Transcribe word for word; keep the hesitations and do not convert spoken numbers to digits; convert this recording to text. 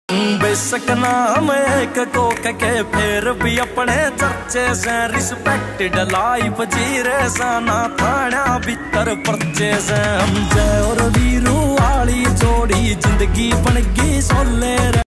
बेशक नाम एक को के फिर भी अपने चर्चे से रिस्पेक्टेड लाइफ जी रे साना थाना भीतर पर्चे से हम जय और वीरू वाली जोड़ी जिंदगी बन गई सोले।